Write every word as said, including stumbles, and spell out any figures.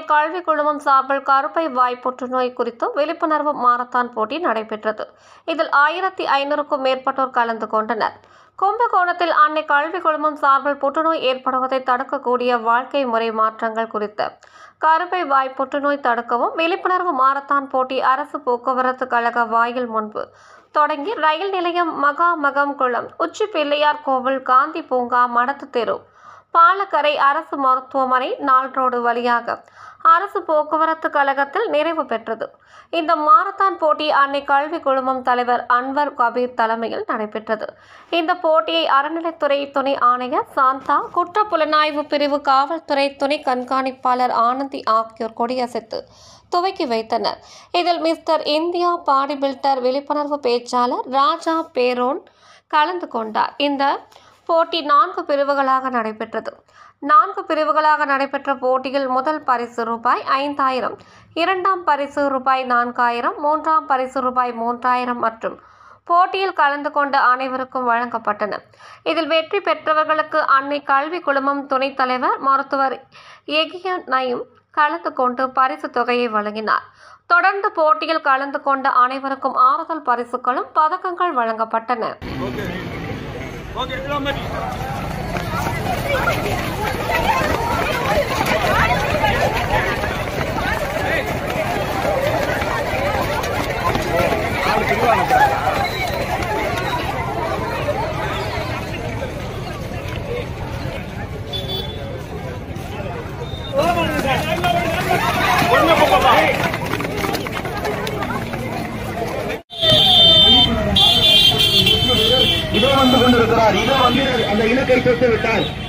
கல்வி குழுமம் சார்பில் கருப்பை வாய் புற்றுநோய் குறித்து விழிப்புணர்வு மாரத்தான் போட்டி நடைபெற்றது. இதில் ஆயிரத்தி ஐநூறுக்கும் மேற்பட்டோர் கலந்து கொண்டனர். கும்பகோணத்தில் அன்னை கல்வி குழுமம் சார்பில் புற்றுநோய் ஏற்படுவதை தடுக்கக்கூடிய வாழ்க்கை முறை மாற்றங்கள் குறித்து கருப்பை வாய் புற்றுநோய் தடுக்கவும் விழிப்புணர்வு மாரத்தான் போட்டி அரசு போக்குவரத்து கழக வாயில் முன்பு தொடங்கி ரயில் நிலையம், மகாமகம் குளம், உச்சி பிள்ளையார் கோவில், காந்தி பூங்கா, மடத்து தெரு, பாலக்கரை அரசு மருத்துவமனை, நால் ரோடு வழியாக அரசு போக்குவரத்து கழகத்தில் நிறைவு பெற்றது. இந்த மாரத்தான் போட்டி அன்னை கல்வி குழுமம் தலைவர் அன்வர் கபீர் தலைமையில் நடைபெற்றது. இந்த போட்டியை அறநிலைத்துறை துணை ஆணையர் சாந்தா, குற்ற புலனாய்வு பிரிவு காவல்துறை துணை கண்காணிப்பாளர் ஆனந்தி ஆகியோர் கொடியசைத்து துவக்கி வைத்தனர். இதில் மிஸ்டர் இந்தியா பாடி பில்டர் விழிப்புணர்வு பேச்சாளர் ராஜா பேரோன் கலந்து கொண்டார். இந்த போட்டி நான்கு பிரிவுகளாக நடைபெற்றது. நான்கு பிரிவுகளாக நடைபெற்ற போட்டியில் முதல் பரிசு ரூபாய் ஐந்தாயிரம், இரண்டாம் பரிசு ரூபாய் நான்காயிரம், மூன்றாம் பரிசு ரூபாய் மூன்றாயிரம் மற்றும் போட்டியில் கலந்து கொண்ட அனைவருக்கும் வழங்கப்பட்டன. இதில் வெற்றி பெற்றவர்களுக்கு அன்னை கல்வி குழுமம் துணைத் தலைவர் மருத்துவர் எகிய நயும் கலந்து கொண்டு பரிசு தொகையை வழங்கினார். தொடர்ந்து போட்டியில் கலந்து கொண்ட அனைவருக்கும் ஆறுதல் பரிசுகளும் பதக்கங்கள் வழங்கப்பட்டன. இதோ வந்து கொண்டிருக்கிறார். இதோ வந்து அந்த இலக்கை தொட்டு விட்டார்.